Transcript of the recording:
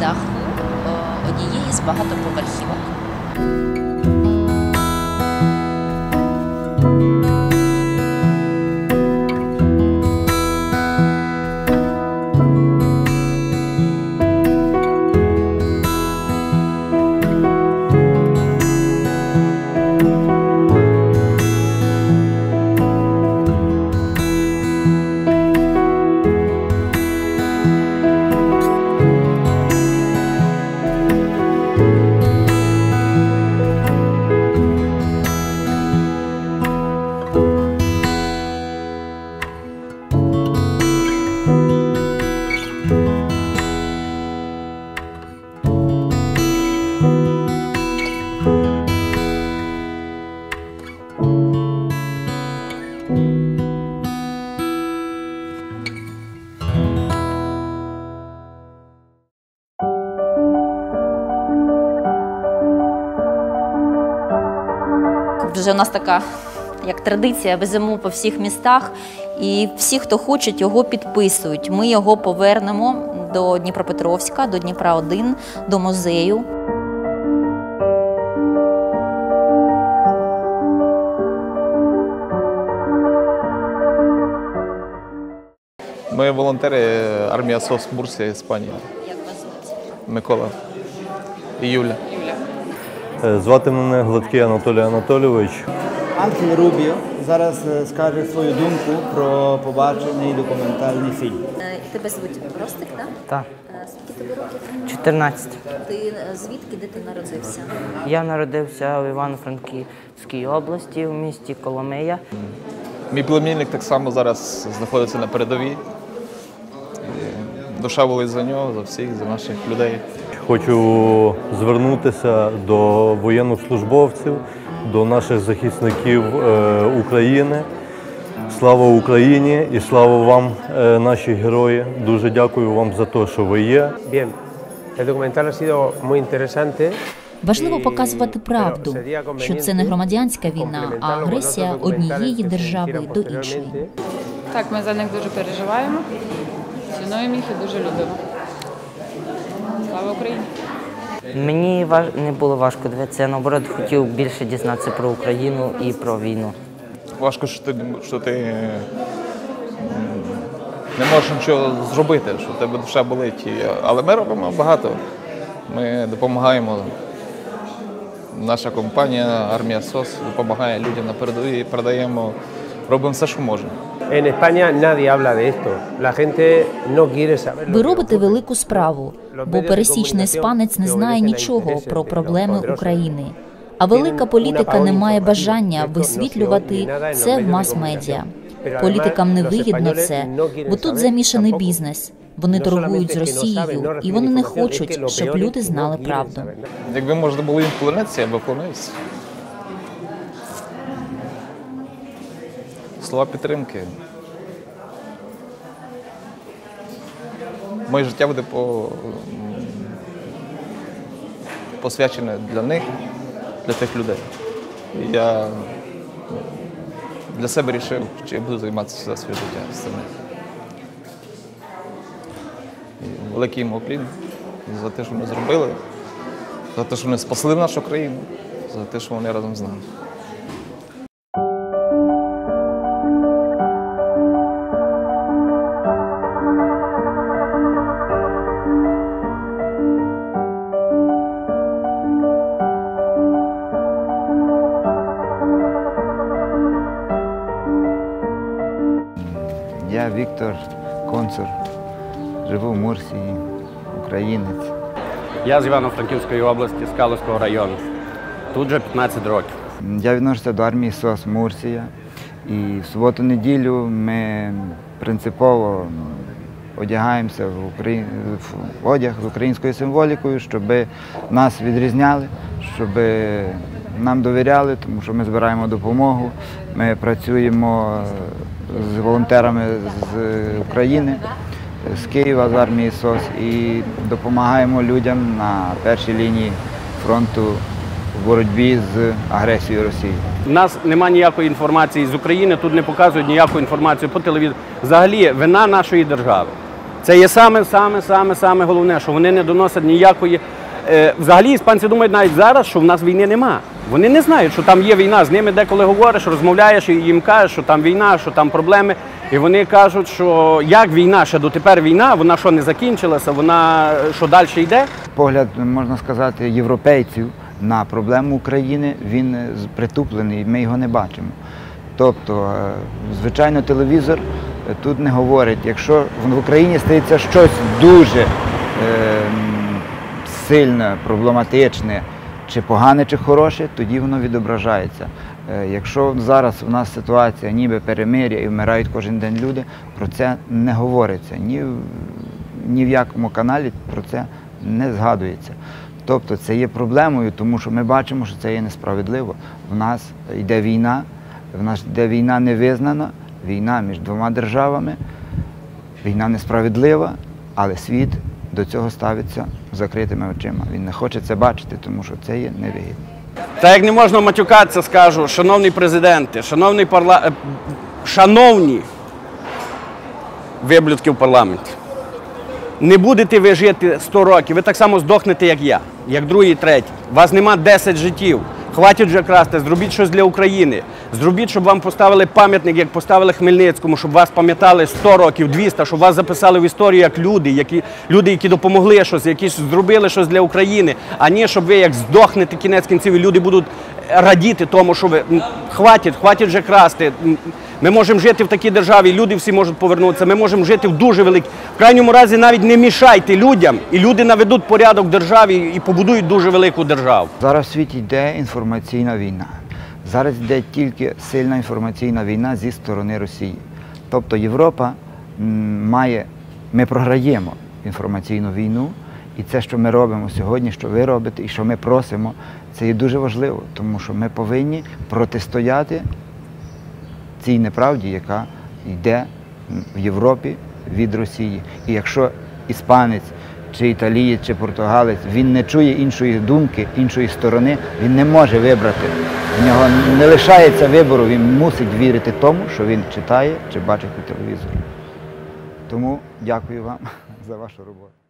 даху однієї з багатоповерхівок. Вже у нас така, як традиція, веземо по всіх містах, і всі, хто хочуть, його підписують. Ми його повернемо до Дніпропетровська, до Дніпра-1, до музею. Ми волонтери армії СОС Мурсія, Іспанія. Як вас звуть? Микола і Юля. Звати мене Гладкий Анатолій Анатолійович. Анхель Рубіо зараз скаже свою думку про побачений документальний фільм. Тебе звуть Ростик, так? Так. Скільки тобі років? 14. Ти звідки, де ти народився? Я народився в Івано-Франківській області, в місті Коломия. Мій племінник так само зараз знаходиться на передовій. Душа болить за нього, за всіх, за наших людей. Хочу звернутися до воєннослужбовців, до наших захисників України. Слава Україні і слава вам, наші герої. Дуже дякую вам за те, що ви є. Важливо показувати правду, що це не громадянська війна, а агресія однієї держави до іншої. Так, ми за них дуже переживаємо, цінуємо їх і дуже любимо. Слава Україні! Мені не було важко дивитися, я наоборот хотів більше дізнатися про Україну і про війну. Важко, що ти не можеш нічого зробити, що в тебе душа болить. Але ми робимо багато. Ми допомагаємо. Наша компанія «Армія СОС» допомагає людям на передовій, передаємо, робимо все, що можемо. Ви робите велику справу, бо пересічний іспанець не знає нічого про проблеми України. А велика політика не має бажання висвітлювати це в мас-медіа. Політикам не вигідно це, бо тут замішаний бізнес. Вони торгують з Росією, і вони не хочуть, щоб люди знали правду. Якби можна було їм вклонитися, я б вклонився. Слова підтримки. Моє життя буде посвячене для них, для тих людей. І я для себе вирішив, що я буду займатися все своє життя з цим. Великий їм уклін за те, що вони зробили, за те, що вони спасли нашу країну, за те, що вони разом з нами. Я Віктор Концур, живу в Мурсії, українець. Я з Івано-Франківської області, з Калузького району. Тут вже 15 років. Я відношуся до армії СОС Мурсія. І в суботу-неділю ми принципово одягаємося в одяг з українською символікою, щоб нас відрізняли, щоб нам довіряли, тому що ми збираємо допомогу. Ми працюємо з волонтерами з України, з Києва, з армії СОС і допомагаємо людям на першій лінії фронту в боротьбі з агресією Росії. У нас немає ніякої інформації з України, тут не показують ніяку інформацію по телевізору. Взагалі, вина нашої держави. Це є саме головне, що вони не доносять ніякої. Взагалі іспанці думають навіть зараз, що в нас війни нема. Вони не знають, що там є війна. З ними деколи говориш, розмовляєш і їм кажеш, що там війна, що там проблеми. І вони кажуть, що як війна, ще дотепер війна, вона що не закінчилася, вона що далі йде. Погляд, можна сказати, європейців на проблему України, він притуплений, ми його не бачимо. Тобто, звичайно, телевізор тут не говорить, якщо в Україні стається щось дуже сильне, проблематичне, чи погане, чи хороше, тоді воно відображається. Якщо зараз у нас ситуація ніби перемир'я і вмирають кожен день люди, про це не говориться. Ні в якому каналі про це не згадується. Тобто це є проблемою, тому що ми бачимо, що це є несправедливо. В нас йде війна невизнана, війна між двома державами, війна несправедлива, але світ до цього ставиться закритими очима. Він не хоче це бачити, тому що це є невигідно. Та як не можна матюкатися, скажу, шановні президенти, шановні виблюдки в парламенті, не будете ви жити 100 років, ви так само здохнете, як я, як другий, третій. У вас нема 10 життів. Хватить вже красти, зробіть щось для України. Зробіть, щоб вам поставили пам'ятник, як поставили Хмельницькому, щоб вас пам'ятали 100 років, 200, щоб вас записали в історію як люди, які допомогли щось, які зробили щось для України, а не щоб ви як здохнете кінець кінців і люди будуть радіти тому, що ви хватить вже красти. Ми можемо жити в такій державі, люди всі можуть повернутися, ми можемо жити в дуже великій. В крайньому разі навіть не мішайте людям, і люди наведуть порядок в державі і побудують дуже велику державу. Зараз в світі йде інформаційна війна. Зараз йде тільки сильна інформаційна війна зі сторони Росії. Тобто Європа ми програємо інформаційну війну, і це, що ми робимо сьогодні, що ви робите і що ми просимо, це є дуже важливо, тому що ми повинні протистояти цій неправді, яка йде в Європі від Росії. І якщо іспанець, чи італієць, чи португалець, він не чує іншої думки, іншої сторони, він не може вибрати. В нього не лишається вибору, він мусить вірити тому, що він читає чи бачить по телевізору. Тому дякую вам за вашу роботу.